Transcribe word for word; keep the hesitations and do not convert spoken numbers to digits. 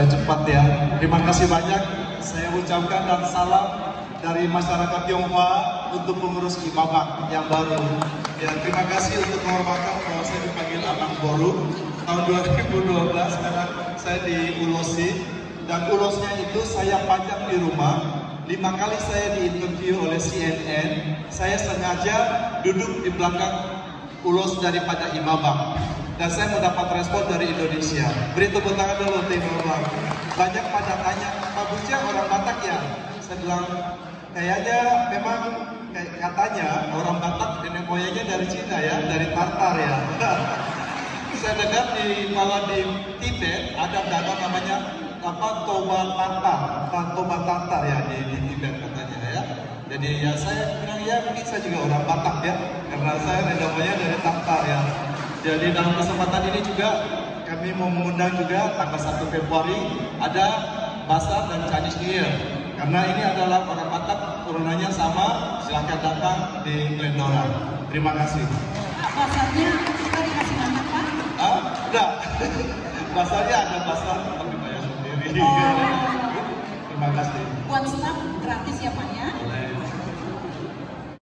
cepat ya. Terima kasih banyak. Saya ucapkan dan salam dari masyarakat Tionghoa untuk pengurus Imabak yang baru. Ya, terima kasih untuk kehormatan bahwa saya dipanggil Abang Boru tahun dua ribu dua belas karena saya di Ulosi, dan ulosnya itu saya pajang di rumah. Lima kali saya diinterview oleh C N N. Saya sengaja duduk di belakang ulos daripada Imabak, dan saya mendapat respon dari Indonesia. Beri tepuk tangan dulu tim Imabak. Banyak pada tanya, Pak Bucia orang Batak ya? Saya bilang, kayaknya memang kayak katanya orang Batak nenek moyangnya dari Cina ya, dari Tartar ya. Saya dengar di malah di Tibet ada danau namanya apa Toba Tartar, Toba Tartar ya di, di Tibet katanya ya. Jadi ya saya bilang ya mungkin saya juga orang Batak ya, karena saya nenek moyang dari Tartar ya. Jadi dalam kesempatan ini juga kami mau mengundang juga tanggal satu Februari ada Basar dan Chinese New Year. Karena ini adalah orang Batak, turunannya sama, silahkan datang di Glendora. Terima kasih. Basarnya kita dikasih nama Pak? Ah, enggak. Basarnya ada basar, tapi bayar sendiri. Oh. Terima kasih. Buat staff gratis ya Pak ya? Boleh.